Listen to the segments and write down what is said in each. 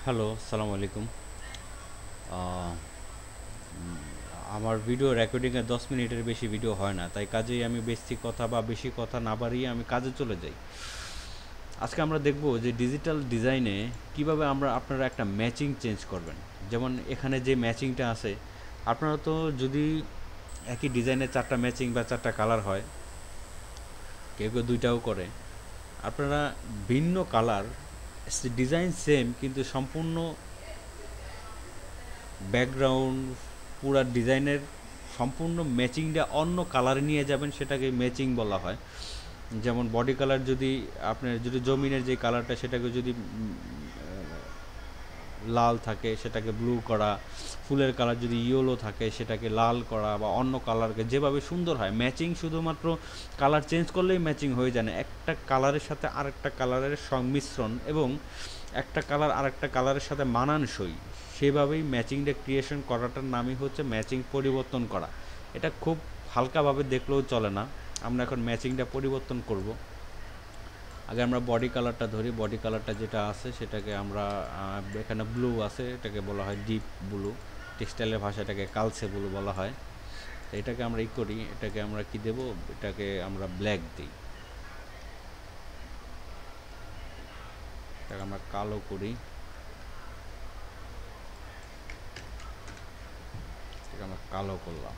Hello, আসসালামু আলাইকুম। আহ, আমার ভিডিও রেকর্ডিংয়ে 10 মিনিটের বেশি ভিডিও হয় না, তাই কাজেই আমি বেশি কথা বা বেশি কথা না বাড়িয়ে আমি কাজে চলে যাই। আজকে আমরা দেখব যে ডিজিটাল ডিজাইনে কিভাবে আপনারা একটা ম্যাচিং চেঞ্জ করবেন। যেমন এখানে যে ম্যাচিংটা আছে, আপনারা তো যদি একই ডিজাইনের 4টা ম্যাচিং বা 4টা কালার হয়, কেউ কেউ 2টাও করে, আপনারা ভিন্ন কালার, ডিজাইন সেম কিন্তু সম্পূর্ণ ব্যাকগ্রাউন্ড পুরা ডিজাইনের সম্পূর্ণ ম্যাচিংটা অন্য কালারে নিয়ে যাবেন, সেটাকে ম্যাচিং বলা হয়। যেমন বডি কালার যদি আপনার যদি জমিনের যে কালারটা সেটাকে যদি লাল থাকে সেটাকে ব্লু করা, ফুলের কালার যদি ইয়েলো থাকে সেটাকে লাল করা, বা অন্য কালারকে যেভাবে সুন্দর হয় ম্যাচিং, শুধুমাত্র কালার চেঞ্জ করলেই ম্যাচিং হয়ে যায় না, একটা কালারের সাথে আরেকটা কালারের সংমিশ্রণ এবং একটা কালার আরেকটা কালারের সাথে মানানসই, সেভাবেই ম্যাচিংটা ক্রিয়েশন করাটার নামই হচ্ছে ম্যাচিং পরিবর্তন করা। এটা খুব হালকাভাবে দেখলেও চলে না। আমরা এখন ম্যাচিংটা পরিবর্তন করব। আগে আমরা বডি কালারটা ধরি। বডি কালারটা যেটা আছে সেটাকে আমরা এখানে ব্লু আছে, এটাকে বলা হয় ডিপ ব্লু। টেক্সটাইলের ভাষায় এটাকে কালসে ব্লু বলা হয়। তো এটাকে আমরা করি, এটাকে আমরা কি দেব, এটাকে আমরা ব্ল্যাক দিই, এটাকে আমরা কালো করি, এটাকে আমরা কালো করলাম।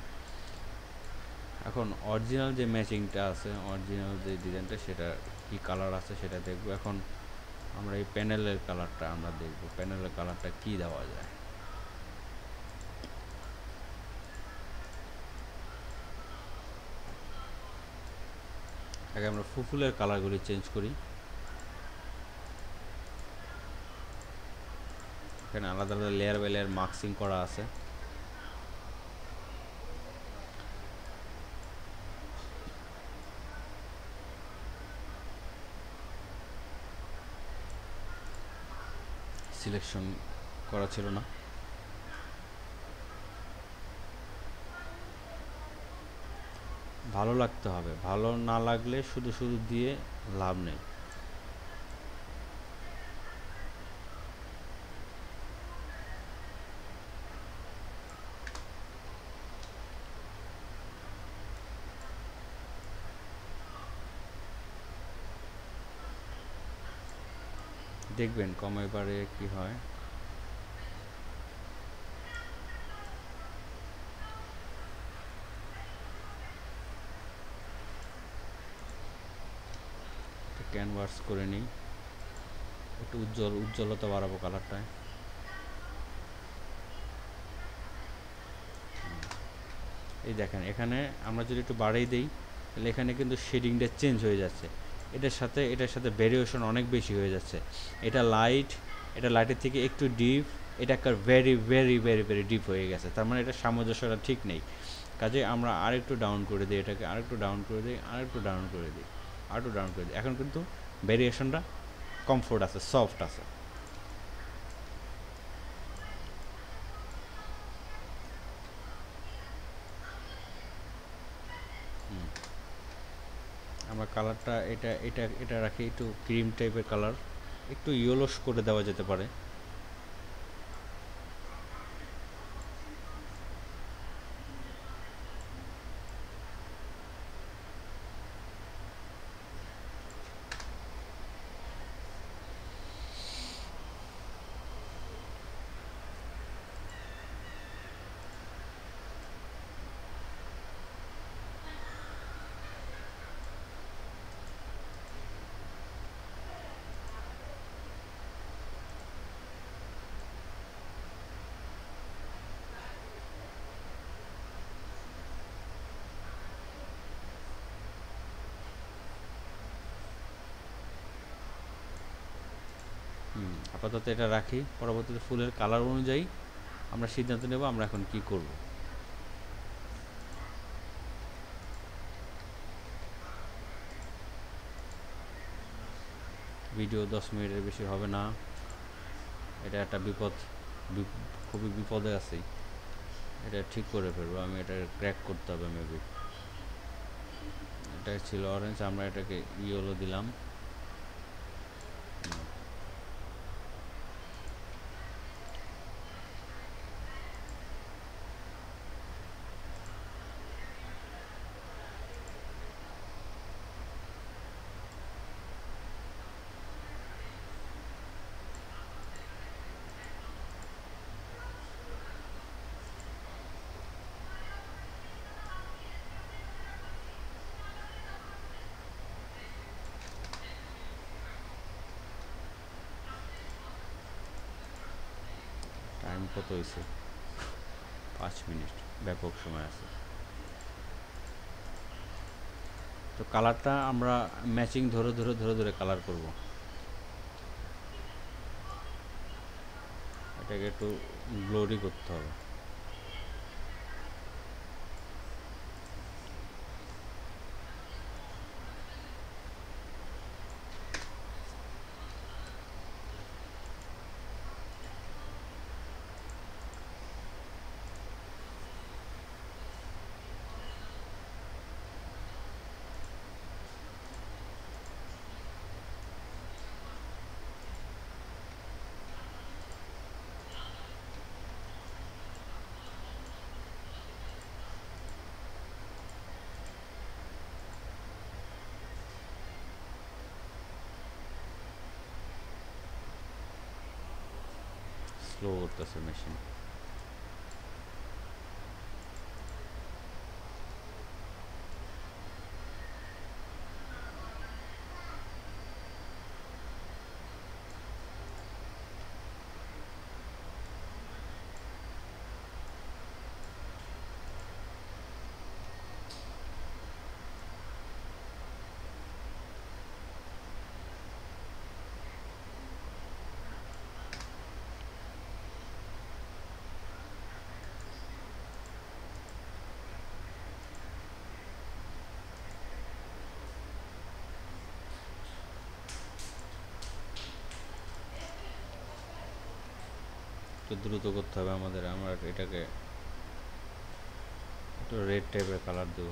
এখন অরিজিনাল যে ম্যাচিংটা আছে, অরিজিনাল যে ডিজাইনটা, সেটা কি কালার আছে সেটা দেখব। এখন আমরা এই প্যানেলের কালারটা আমরা দেখব, প্যানেলের কালারটা কি দেওয়া যায়। আগে আমরা ফুলের কালারগুলি চেঞ্জ করি। এখানে আলাদা আলাদা লেয়ার বাই লেয়ার মার্কসিং করা আছে। সিলেকশন করা ছিল না। ভালো লাগতে হবে, ভালো না লাগলে শুধু শুধু দিয়ে লাভ নেই। দেখবেন কমে বারে কি হয়। ক্যানভাস করে নিই, একটু উজ্জ্বলতা বাড়াবো কালারটায়। এই দেখেন, এখানে আমরা যদি একটু বাড়িয়ে দিই তাহলে এখানে কিন্তু শেডিংটা চেঞ্জ হয়ে যাচ্ছে। এটার সাথে ভেরিয়েশন অনেক বেশি হয়ে যাচ্ছে। এটা লাইট, এটা লাইটের থেকে একটু ডিপ, এটা একটা very very very very deep হয়ে গেছে। তার মানে এটা সামঞ্জস্যটা ঠিক নেই। কাজে আমরা আরেকটু ডাউন করে দিই, এটাকে আরেকটু ডাউন করে দিই, আরেকটু ডাউন করে দিই, আরেকটু ডাউন করে দিই। এখন কিন্তু ভেরিয়েশনটা কমফোর্ট আছে, সফট আছে। আমরা কালারটা এটা এটা এটা রাখি একটু ক্রিম টাইপের কালার, একটু ইয়েলোস করে দেওয়া যেতে পারে। আপাতত এটা রাখি, পরবর্তীতে ফুলের কালার অনুযায়ী আমরা সিদ্ধান্ত নেব আমরা এখন কি করব। ভিডিও 10 মিনিটের বেশি হবে না। এটা একটা বিপদ, খুবই বিপদে আছি। এটা ঠিক করে ফেলবো আমি, এটা ক্র্যাক করতে হবে মেবি। এটা ছিল অরেঞ্জ, আমরা এটাকে ইয়েলো দিলাম। কত হয়েছে? 5 মিনিট, ব্যাপক সময় আছে। তো কালারটা আমরা ম্যাচিং ধরে ধরে ধরে ধরে কালার করব। এটাকে একটু ব্লোরি করতে হবে। স্লো করতেছে মেশিন। একটু দ্রুত করতে হবে আমাদের। আমরা এটাকে একটু রেড টাইপের কালার দেব।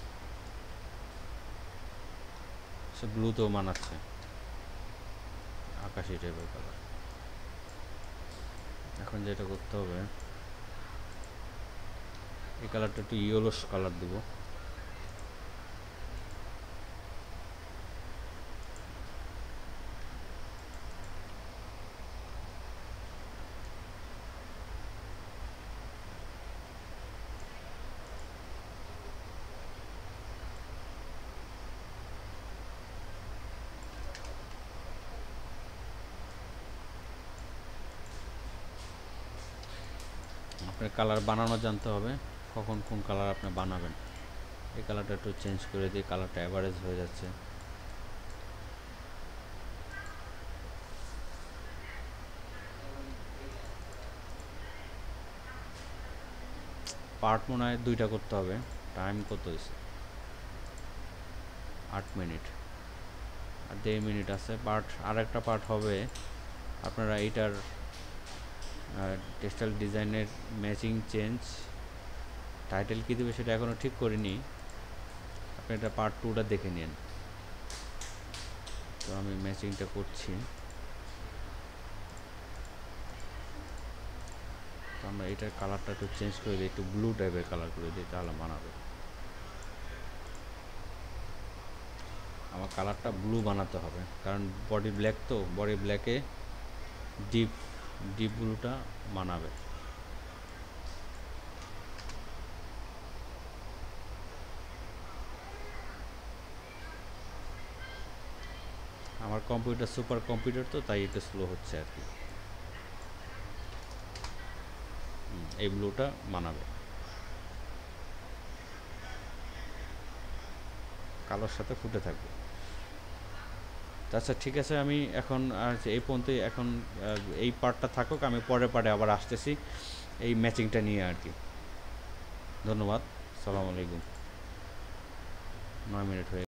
সে ব্লুতেও মানাচ্ছে, আকাশি টাইপের কালার। এখন যেটা করতে হবে, এই কালারটা একটু ইয়েলোস কালার দেব। আপনার কালার বানানো জানতে হবে, কখন কোন কালার আপনি বানাবেন। এই কালারটা একটু চেঞ্জ করে দিয়ে, কালারটা অ্যাভারেজ হয়ে যাচ্ছে। পার্ট মনে হয় 2টা করতে হবে। টাইম কত হয়েছে? 8 মিনিট আর 1.5 মিনিট আছে। আর একটা পার্ট হবে আপনারা এইটার টেক্সটাইল ডিজাইনের ম্যাচিং চেঞ্জ। টাইটেল কী দেবে সেটা এখনও ঠিক করিনি, আপনি এটা পার্ট 2টা দেখে নিন। তো আমি ম্যাচিংটা করছি। তো আমরা এটার কালারটা একটু চেঞ্জ করে দিই, একটু ব্লু টাইপের কালার করে দিই, তাহলে বানাবে। আমার কালারটা ব্লু বানাতে হবে, কারণ বডি ব্ল্যাক, তো বডি ব্ল্যাকে ডিপ ডিপ ব্লুটা মানাবে। আমার কম্পিউটার সুপার কম্পিউটার, তো তাই এটা স্লো হচ্ছে আর কি। এই ব্লুটা মানাবে, কালোর সাথে ফুটে থাকবে। আচ্ছা ঠিক আছে, আমি এখন এই পর্যন্তই। এখন এই পার্টটা থাকুক, আমি পরের পার্টে আবার আসতেছি এই ম্যাচিংটা নিয়ে আর কি। ধন্যবাদ, সালাম আলাইকুম। 9 মিনিট হয়ে